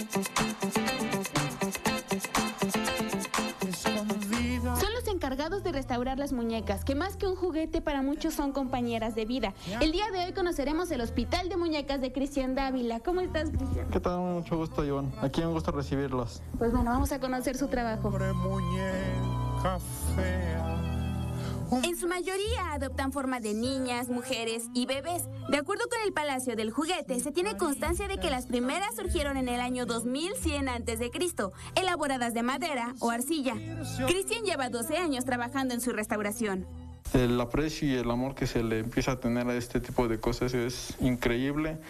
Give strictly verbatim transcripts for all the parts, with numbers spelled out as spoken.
Son los encargados de restaurar las muñecas, que más que un juguete para muchos son compañeras de vida. El día de hoy conoceremos el Hospital de Muñecas de Cristian Dávila. ¿Cómo estás, Cristian? ¿Qué tal? Mucho gusto, Ivonne. Aquí un gusto recibirlos. Pues bueno, vamos a conocer su trabajo. En su mayoría adoptan forma de niñas, mujeres y bebés. De acuerdo con el Palacio del Juguete, se tiene constancia de que las primeras surgieron en el año dos mil cien antes de Cristo, elaboradas de madera o arcilla. Cristian lleva doce años trabajando en su restauración. El aprecio y el amor que se le empieza a tener a este tipo de cosas es increíble.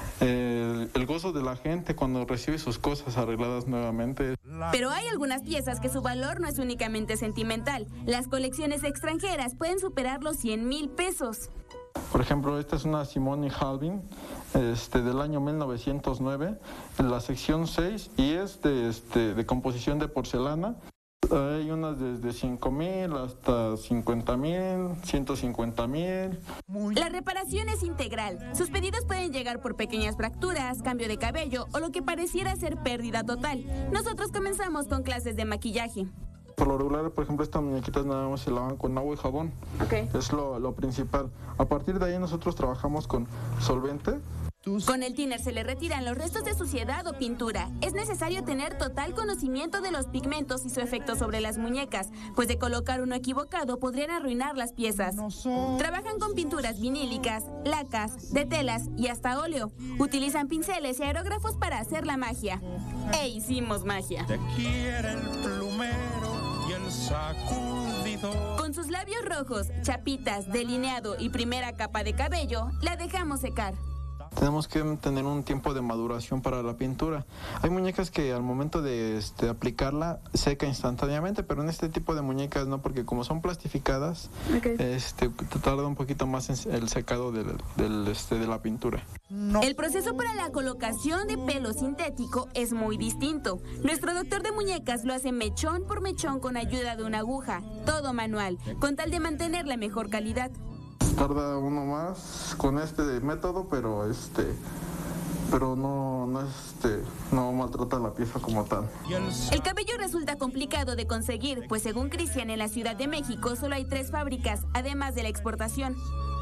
El, el gozo de la gente cuando recibe sus cosas arregladas nuevamente. Pero hay algunas piezas que su valor no es únicamente sentimental. Las colecciones extranjeras pueden superar los cien mil pesos. Por ejemplo, esta es una Simone Halvin este, del año mil novecientos nueve, en la sección seis, y es de, este, de composición de porcelana. Hay unas desde cinco mil hasta cincuenta mil, ciento cincuenta mil. La reparación es integral. Sus pedidos pueden llegar por pequeñas fracturas, cambio de cabello o lo que pareciera ser pérdida total. Nosotros comenzamos con clases de maquillaje. Por lo regular, por ejemplo, estas muñequitas nada más se lavan con agua y jabón. Okay. Es lo, lo principal. A partir de ahí nosotros trabajamos con solvente. Con el thinner se le retiran los restos de suciedad o pintura. Es necesario tener total conocimiento de los pigmentos y su efecto sobre las muñecas, pues de colocar uno equivocado podrían arruinar las piezas. Trabajan con pinturas vinílicas, lacas, de telas y hasta óleo. Utilizan pinceles y aerógrafos para hacer la magia. ¡E hicimos magia! Te quiere el plumero y el sacudido. Con sus labios rojos, chapitas, delineado y primera capa de cabello, la dejamos secar. Tenemos que tener un tiempo de maduración para la pintura. Hay muñecas que al momento de este, aplicarla seca instantáneamente, pero en este tipo de muñecas no, porque como son plastificadas, okay. este, tarda un poquito más en el secado del, del, este, de la pintura. No. El proceso para la colocación de pelo sintético es muy distinto. Nuestro doctor de muñecas lo hace mechón por mechón con ayuda de una aguja, todo manual, con tal de mantener la mejor calidad. Tarda uno más con este método, pero este pero no no este no maltrata la pieza como tal. El cabello resulta complicado de conseguir, pues según Cristian, en la Ciudad de México solo hay tres fábricas, además de la exportación.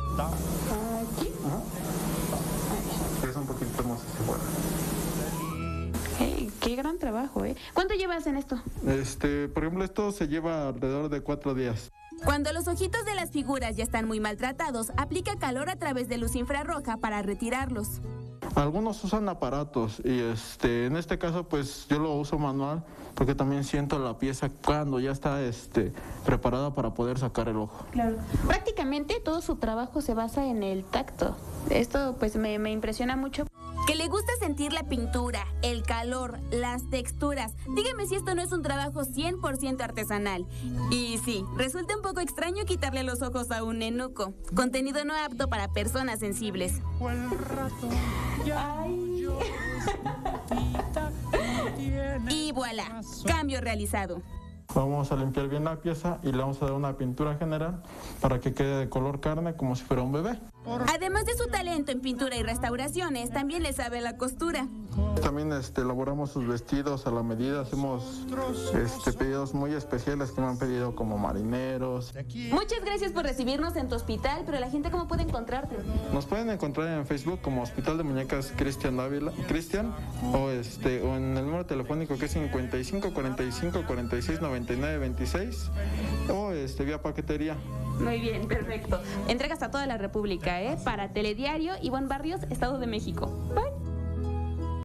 Aquí. Es un poquito más igual. Hey, qué gran trabajo, ¿eh? ¿Cuánto llevas en esto? Este, por ejemplo, esto se lleva alrededor de cuatro días. Cuando los ojitos de las figuras ya están muy maltratados, aplica calor a través de luz infrarroja para retirarlos. Algunos usan aparatos y este, en este caso pues yo lo uso manual porque también siento la pieza cuando ya está este, preparada para poder sacar el ojo. Claro. Prácticamente todo su trabajo se basa en el tacto. Esto pues me, me impresiona mucho. Que le gusta sentir la pintura, el calor, las texturas. Dígame si esto no es un trabajo cien por ciento artesanal. Y sí, resulta un poco extraño quitarle los ojos a un nenuco. Contenido no apto para personas sensibles. Ay. Y voilà, cambio realizado. Vamos a limpiar bien la pieza y le vamos a dar una pintura general para que quede de color carne como si fuera un bebé. Además de su talento en pintura y restauraciones, también le sabe la costura. También este, elaboramos sus vestidos a la medida, hacemos este, pedidos muy especiales que me han pedido como marineros. Muchas gracias por recibirnos en tu hospital, pero la gente, ¿cómo puede encontrarte? Nos pueden encontrar en Facebook como Hospital de Muñecas Cristian Dávila, Cristian, o, este, o en el número telefónico que es cincuenta y cinco cuarenta y cinco cuarenta y seis noventa y nueve veintiséis, o este, vía paquetería. Muy bien, perfecto. Entregas a toda la República, ¿eh? Para Telediario, Ivonne Barrios, Estado de México. Bye.